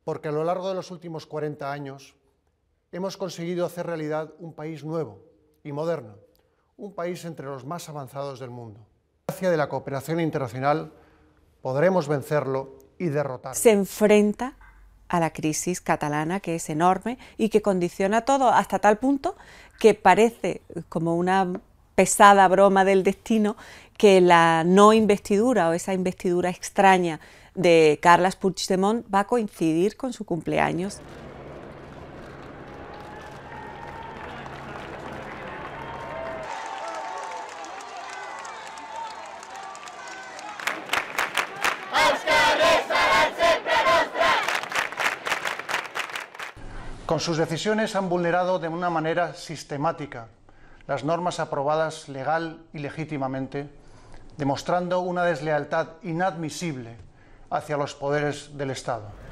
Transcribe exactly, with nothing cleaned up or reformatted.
porque a lo largo de los últimos cuarenta años hemos conseguido hacer realidad un país nuevo y moderno, un país entre los más avanzados del mundo. Gracias a la cooperación internacional podremos vencerlo y derrotarlo. Se enfrenta a la crisis catalana, que es enorme y que condiciona todo hasta tal punto que parece como una pesada broma del destino que la no investidura o esa investidura extraña de Carles Puigdemont va a coincidir con su cumpleaños. Con sus decisiones han vulnerado de una manera sistemática las normas aprobadas legal y legítimamente, demostrando una deslealtad inadmisible hacia los poderes del Estado.